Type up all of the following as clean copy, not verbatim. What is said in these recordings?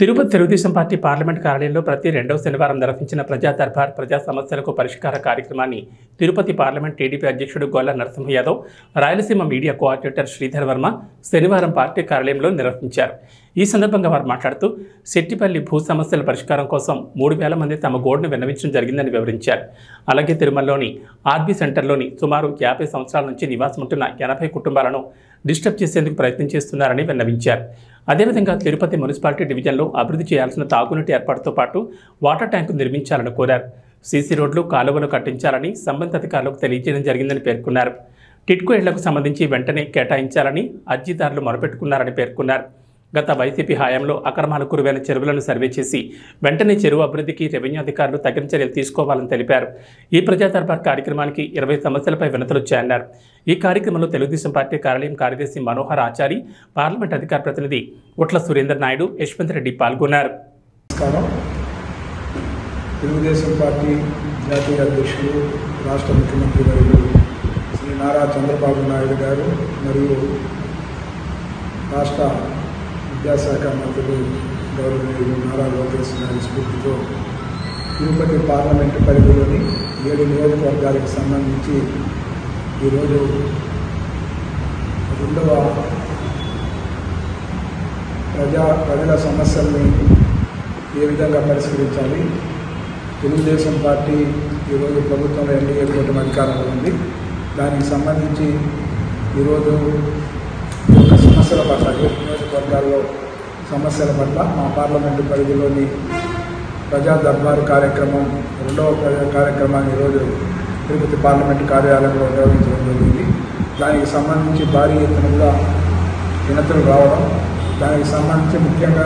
Tirupati Telugu Desam party parliament కార్యాలయంలో ప్రతి రెండవ శనివారం నిర్వహించిన ప్రజా దర్బార్ ప్రజా సమస్యలకు పరిష్కార కార్యక్రమాన్ని తిరుపతి పార్లమెంట్ టీడీపీ అధ్యక్షుడు గొల్ల నరసింహ యాదవ్, రాయలసీమ మీడియా కోఆర్డినేటర్ శ్రీధర్ వర్మ శనివారం పార్టీ కార్యాలయంలో నిర్వహించారు. ఈ సందర్భంగా వారు మాట్లాడుతూ సెట్టిపల్లి భూ సమస్యల పరిష్కారం కోసం 3,000 మంది తమ గోడును విన్నవించడం జరిగిందని వివరించారు. అలాగే తిరుమలలోని ఆర్బీ సెంటర్లోని సుమారు 50 సంవత్సరాల నుంచి నివాసం ఉంటున్న 80 కుటుంబాలను డిస్టర్బ్ చేసేందుకు ప్రయత్నం చేస్తున్నారని విన్నవించారు. అదేవిధంగా తిరుపతి మున్సిపాలిటీ డివిజన్లో అభివృద్ధి చేయాల్సిన తాగునీటి ఏర్పాటుతో పాటు వాటర్ ట్యాంకు నిర్మించాలని కోరారు. సీసీ రోడ్లు, కాలువలు కట్టించాలని సంబంధిత అధికారులకు తెలియజేయడం జరిగిందని పేర్కొన్నారు. టిట్కో ఇళ్లకు సంబంధించి వెంటనే కేటాయించాలని అర్జీదారులు మొరపెట్టుకున్నారని పేర్కొన్నారు. గత వైసీపీ హయాంలో అక్రమాలు కురువైన చెరువులను సర్వే చేసి వెంటనే చెరువు అభివృద్ధికి రెవెన్యూ అధికారులు తగిన చర్యలు తీసుకోవాలని తెలిపారు. ఈ ప్రజా దర్బార్ కార్యక్రమానికి 20 సమస్యలపై వినతులొచ్చాయన్నారు. ఈ కార్యక్రమంలో తెలుగుదేశం పార్టీ కార్యాలయం కార్యదర్శి మనోహర్ ఆచారి, పార్లమెంట్ అధికార ప్రతినిధి ఉట్ల సురేందర్ నాయుడు, యశ్వంత్ రెడ్డి పాల్గొన్నారు. తెలుగుదేశం పార్టీ జాతీయ అధ్యక్షులు, రాష్ట్ర ముఖ్యమంత్రి వర్యులు శ్రీ నారా చంద్రబాబు నాయుడు గారు మరియు రాష్ట్ర విద్యాశాఖ మంత్రులు గౌరవనీయులు నారా లోకేష్ గారి స్ఫూర్తితో తిరుపతి పార్లమెంటు పరిధిలోని 7 నియోజకవర్గాలకు సంబంధించి ఈరోజు రెండవ ప్రజల సమస్యల్ని ఏ విధంగా పరిష్కరించాలి, తెలుగుదేశం పార్టీ ఈరోజు ప్రభుత్వంలో ఎన్డీఏ కూటమి అధికారంలో ఉంది. దానికి సంబంధించి ఈరోజు సమస్యల పట్ల నియోజకవర్గాల్లో సమస్యల పట్ల మా పార్లమెంటు పరిధిలోని ప్రజా దర్బారు కార్యక్రమం రెండవ కార్యక్రమాన్ని ఈరోజు తిరుపతి పార్లమెంటు కార్యాలయంలో నిర్వహించడం జరిగింది. దానికి సంబంధించి భారీ ఎత్తున వినతులు రావడం, దానికి సంబంధించి ముఖ్యంగా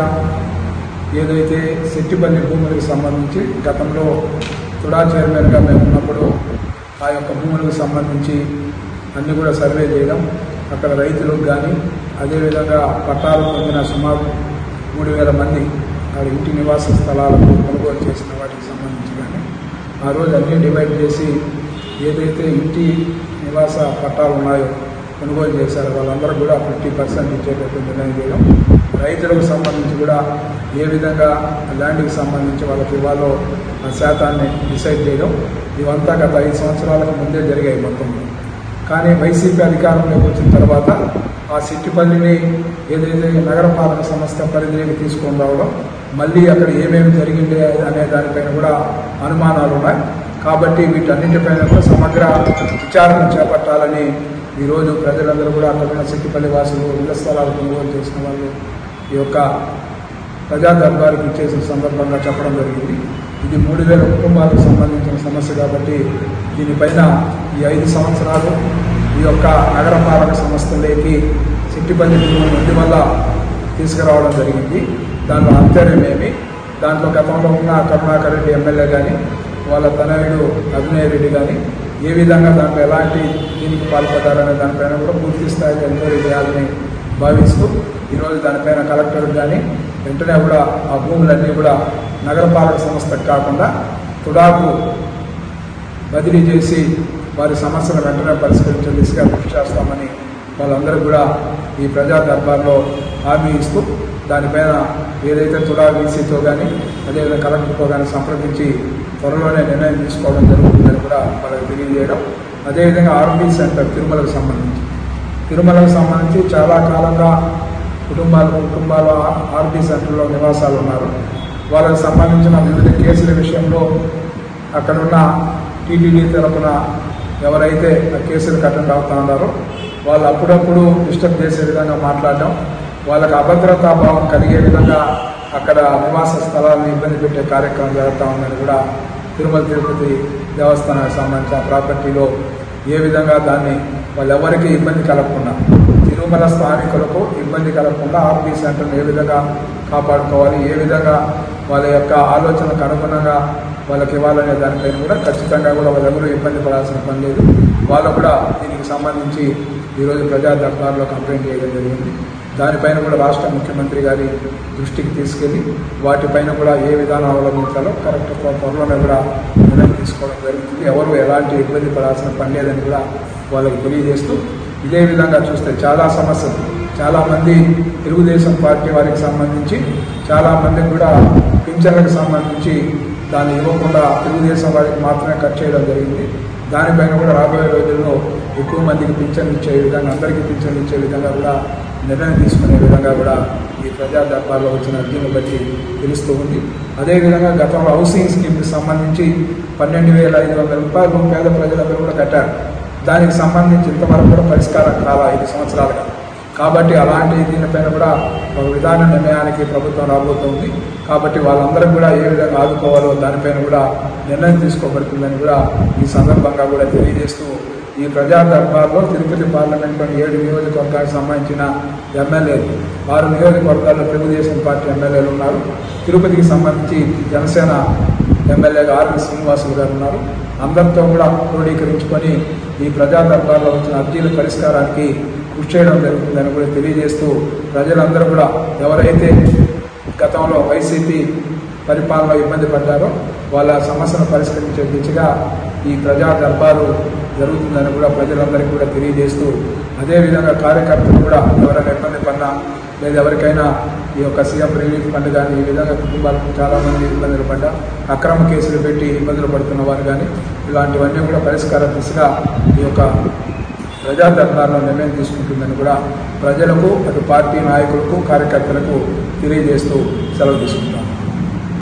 ఏదైతే సెట్టిపల్లి భూములకు సంబంధించి గతంలో తుడా చైర్మన్గా మేము ఉన్నప్పుడు ఆ యొక్క భూములకు సంబంధించి అన్నీ కూడా సర్వే చేయడం, అక్కడ రైతులకు కానీ అదేవిధంగా పట్టాలు పొందిన సుమారు 3,000 మంది వారి ఇంటి నివాస స్థలాలకు కొనుగోలు చేసిన వాటికి సంబంధించి కానీ ఆ రోజు అన్నీ డివైడ్ చేసి ఏదైతే ఇంటి నివాస పట్టాలు ఉన్నాయో కొనుగోలు చేశారో వాళ్ళందరూ కూడా 50% ఇచ్చేటట్టు నిర్ణయం చేయడం, రైతులకు సంబంధించి కూడా ఏ విధంగా ల్యాండ్కి సంబంధించి వాళ్ళకి ఇవ్వాలో ఆ శాతాన్ని డిసైడ్ చేయడం, ఇవంతా గత 5 సంవత్సరాలకు ముందే జరిగాయి మొత్తంలో. కానీ వైసీపీ అధికారంలోకి వచ్చిన తర్వాత ఆ సెట్టిపల్లిని ఏదైతే నగరపాలక సంస్థ పరిధిలోకి తీసుకొని రావడం, మళ్ళీ అక్కడ ఏమేమి జరిగింది అనే దానిపైన కూడా అనుమానాలు ఉన్నాయి. కాబట్టి వీటన్నింటిపైన కూడా సమగ్ర విచారణ చేపట్టాలని ఈరోజు ప్రజలందరూ కూడా అక్కడ సెట్టిపల్లి వాసులు, ఇళ్ల స్థలాలు కొనుగోలు చేసిన వాళ్ళు ఈ యొక్క ప్రజా దర్బారుకి ఇచ్చేసిన సందర్భంగా చెప్పడం జరిగింది. ఇది 3,000 కుటుంబాలకు సంబంధించిన సమస్య కాబట్టి దీనిపైన ఈ 5 సంవత్సరాలు ఈ యొక్క నగరపాలక సంస్థలోకి సెట్టిపల్లి నుండి వల్ల తీసుకురావడం జరిగింది. దాంట్లో అంతర్యమేమి, దాంట్లో గతంలో ఉన్న కరుణాకర్ రెడ్డి ఎమ్మెల్యే కానీ వాళ్ళ తనయుడు అభినయ్ రెడ్డి కానీ ఏ విధంగా దాంట్లో ఎలాంటి దీనికి పాల్పడ్డారనే దానిపైన కూడా పూర్తి స్థాయిలో ఎంక్వైరీ చేయాలని భావిస్తూ ఈరోజు దానిపైన కలెక్టర్ కానీ వెంటనే కూడా ఆ భూములన్నీ కూడా నగరపాలక సంస్థకు కాకుండా తుడాకు బదిలీ చేసి వారి సమస్యను వెంటనే పరిష్కరించే దిశగా కృషి చేస్తామని వాళ్ళందరూ కూడా ఈ ప్రజా దర్బార్లో హామీ ఇస్తూ దానిపైన ఏదైతే తుడా వీసీతో కానీ అదేవిధంగా కలెక్టర్తో కానీ సంప్రదించి త్వరలోనే నిర్ణయం తీసుకోవడం జరుగుతుందని కూడా వాళ్ళకి తెలియజేయడం. అదేవిధంగా ఆర్బీ సెంటర్ తిరుమలకు సంబంధించి చాలా కాలంగా కుటుంబాలు ఆర్బీ సెంటర్లో నివాసాలు ఉన్నారు. వాళ్ళకి సంబంధించిన వివిధ కేసుల విషయంలో అక్కడున్న టీటీడీ తరఫున ఎవరైతే ఆ కేసులు అటెండ్ అవుతూ ఉన్నారో వాళ్ళు అప్పుడప్పుడు డిస్టర్బ్ చేసే విధంగా మాట్లాడడం, వాళ్ళకి అభద్రతాభావం కలిగే విధంగా అక్కడ నివాస స్థలాలను ఇబ్బంది పెట్టే కార్యక్రమం జరుగుతూ ఉందని కూడా తిరుపతి దేవస్థానానికి సంబంధించిన ప్రాపర్టీలో ఏ విధంగా దాన్ని వాళ్ళెవరికి ఇబ్బంది కలగకుండా, తిరుమల స్థానికులకు ఇబ్బంది కలగకుండా ఆర్బీ సెంటర్ని ఏ విధంగా కాపాడుకోవాలి, ఏ విధంగా వాళ్ళ యొక్క ఆలోచనకు అనుగుణంగా వాళ్ళకి ఇవ్వాలనే దానిపైన కూడా ఖచ్చితంగా కూడా వాళ్ళెవరూ ఇబ్బంది పడాల్సిన పని లేదు. వాళ్ళు కూడా దీనికి సంబంధించి ఈరోజు ప్రజా దర్బార్లో కంప్లైంట్ చేయడం జరిగింది. దానిపైన కూడా రాష్ట్ర ముఖ్యమంత్రి గారి దృష్టికి తీసుకెళ్లి వాటిపైన కూడా ఏ విధానం అవలంబించాలో కరెక్ట్ త్వరలోనే కూడా నిర్ణయం తీసుకోవడం జరుగుతుంది. ఎవరు ఎలాంటి ఇబ్బంది పడాల్సిన పని లేదని కూడా వాళ్ళకి తెలియజేస్తూ, ఇదే విధంగా చూస్తే చాలా సమస్యలు చాలామంది తెలుగుదేశం పార్టీ వారికి సంబంధించి చాలామందికి కూడా పింఛన్లకు సంబంధించి దాన్ని ఇవ్వకుండా తెలుగుదేశం వారికి మాత్రమే ఖర్చు చేయడం జరిగింది. దానిపైన కూడా రాబోయే రోజుల్లో ఎక్కువ మందికి పింఛన్లు ఇచ్చే విధంగా, అందరికీ పింఛన్లు ఇచ్చే విధంగా కూడా నిర్ణయం తీసుకునే విధంగా కూడా ఈ ప్రజా దర్బార్లో వచ్చిన అర్జీని బట్టి తెలుస్తూ ఉంది. అదేవిధంగా గతంలో హౌసింగ్ స్కీమ్కి సంబంధించి 12,500 రూపాయలు పేద ప్రజలందరూ కూడా కట్టారు. దానికి సంబంధించి ఇంతవరకు కూడా పరిష్కారం కాల 5 సంవత్సరాలుగా. కాబట్టి అలాంటి దీనిపైన కూడా ఒక విధాన నిర్ణయానికి ప్రభుత్వం రాబోతుంది. కాబట్టి వాళ్ళందరూ కూడా ఏ విధంగా ఆదుకోవాలో దానిపైన కూడా నిర్ణయం తీసుకోబడుతుందని కూడా ఈ సందర్భంగా కూడా తెలియజేస్తూ, ఈ ప్రజా దర్బార్లో తిరుపతి పార్లమెంట్లోని 7 నియోజకవర్గాలకు సంబంధించిన ఎమ్మెల్యేలు, 6 నియోజకవర్గాల్లో తెలుగుదేశం పార్టీ ఎమ్మెల్యేలు ఉన్నారు. తిరుపతికి సంబంధించి జనసేన ఎమ్మెల్యేగా ఆర్వి శ్రీనివాసులు గారు ఉన్నారు. అందరితో కూడా క్రోడీకరించుకొని ఈ ప్రజా దర్బార్లో వచ్చిన అర్జీల పరిష్కారానికి కృషి చేయడం జరుగుతుందని కూడా తెలియజేస్తూ, ప్రజలందరూ కూడా ఎవరైతే గతంలో వైసీపీ పరిపాలనలో ఇబ్బంది పడ్డారో వాళ్ళ సమస్యను పరిష్కరించే దిశగా ఈ ప్రజా దర్బారు జరుగుతుందని కూడా ప్రజలందరికీ కూడా తెలియజేస్తూ, అదేవిధంగా కార్యకర్తలు కూడా ఎవరైనా ఇబ్బంది పడినా లేదా ఎవరికైనా ఈ యొక్క సీఎం రిలీఫ్ ఫండ్ కానీ ఈ విధంగా కుటుంబాలకు చాలామంది ఇబ్బందులు పడ్డా, అక్రమ కేసులు పెట్టి ఇబ్బందులు పడుతున్న వారు కానీ ఇలాంటివన్నీ కూడా పరిష్కార దిశగా ఈ యొక్క ప్రజా దర్బార్లో నిర్ణయం తీసుకుంటుందని కూడా ప్రజలకు, అటు పార్టీ నాయకులకు, కార్యకర్తలకు తెలియజేస్తూ సెలవు తీసుకుంటాం.